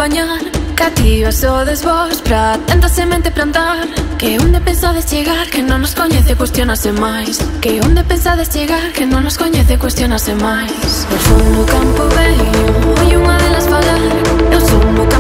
acompañar. Cativa sodes vos pra tanta semente plantar. Que onde pensades chegar, que non nos coñece, cuestionase máis. Que onde pensades chegar, que non nos coñece, cuestionase máis. Eu son no campo vello, oi unha delas falar. Eu son no campo